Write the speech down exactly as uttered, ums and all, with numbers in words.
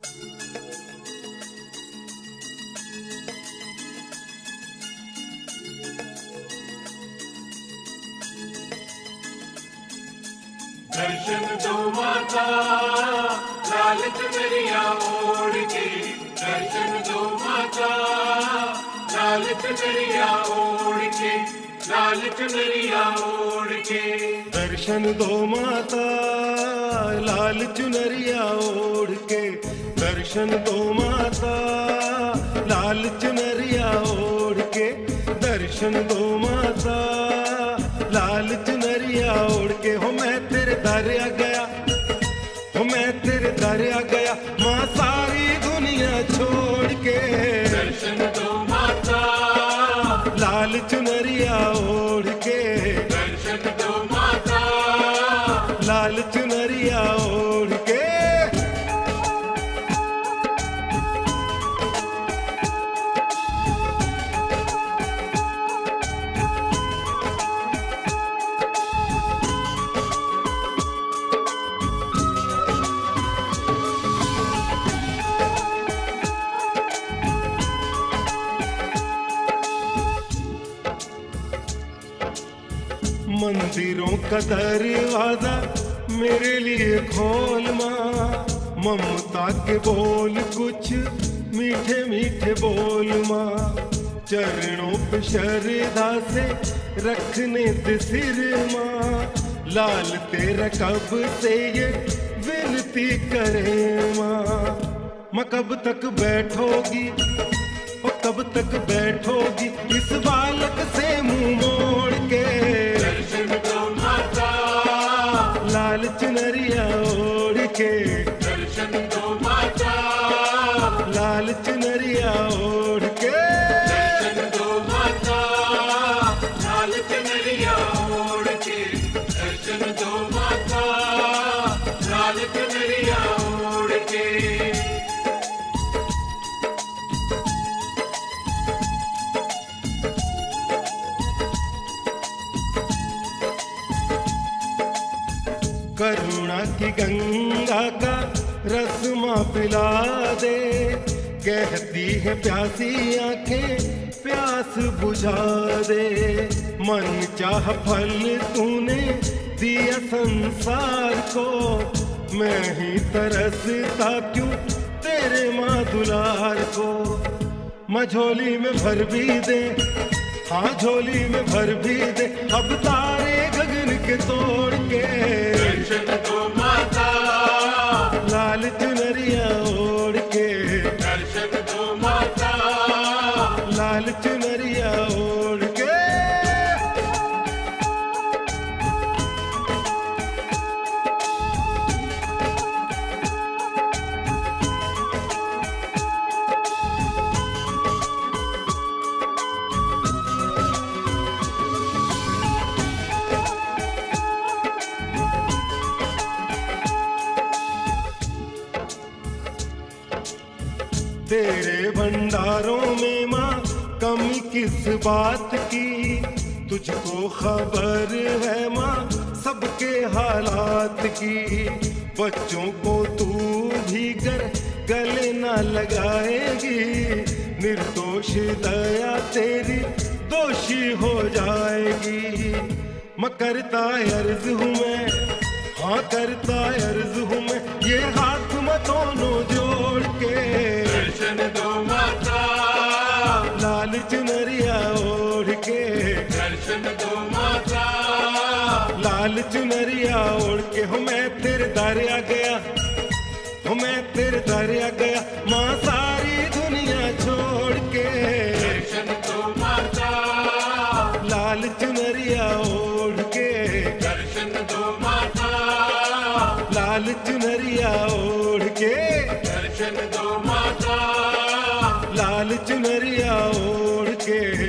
दर्शन दो माता लाल चुनरिया ओढ़ के, दर्शन दो माता लाल चुनरिया ओढ़ के, लाल चुनरिया ओढ़ के। दर्शन दो माता लाल चुनरिया ओढ़ के, दर्शन दो माता लाल चुनरिया ओढ़ के, दर्शन दो माता लाल चुनरिया ओढ़ के। हो मैं तेरे दर आ गया, हो मैं तेरे दर आ गया, माँ सारी दुनिया छोड़ के। दर्शन दो माता लाल चुनरिया ओढ़ के, दर्शन दो माता लाल चुनरिया ओढ़ के। मंदिरों का दरवाजा मेरे लिए खोल माँ, ममता के बोल कुछ मीठे मीठे बोल माँ। चरणों पे श्रद्धा से रखने दे सिर माँ, लाल तेरा कब से ये विनती करे माँ। माँ कब तक बैठोगी, ओ कब तक बैठोगी इस बालक से मुंह मोड़ के। दर्शन दो माता लाल चुनरिया ओढ़ के, दर्शन दो माता लाल चुनरिया ओढ़ के। दर्शन दो माता लाल चुनरिया ओढ़ के, दर्शन दो माता लाल चुनरिया ओढ़ के। करुणा की गंगा का रस माँ पिला दे, कहती है प्यासी आंखें प्यास बुझा दे। मन चाह फल तूने दिया संसार को, मैं ही तरसता क्यों तेरे माँ दुलार को। माँ झोली में भर भी दे, हाँ झोली में भर भी दे अब तारे गगन के तोड़ के। दर्शन दो माता लाल चुनरिया ओढ़ के, दर्शन दो माता लाल चुनरिया ओढ़ के। तेरे भंडारों में माँ कमी किस बात की, तुझको खबर है माँ सबके हालात की। बच्चों को तू भी कर गले ना लगाएगी, निर्दोष दया तेरी दोषी हो जाएगी। मैं करता अर्ज हूँ मैं, हाँ करता अर्ज हूँ मैं, ये हाथ मैं दोनों जोड़ के। दर्शन दो माता लाल चुनरिया ओढ़ के, दर्शन दो माता लाल चुनरिया ओढ़ के। हो मैं तेरे दर आ गया, हो मैं तेरे दर आ गया, माँ सारी दुनिया छोड़ के। दर्शन दो माता लाल चुनरिया ओढ़ के, दर्शन दो माता लाल चुनरिया ओढ़ के, दर्शन दो माता लाल चुनरिया ओढ़ के।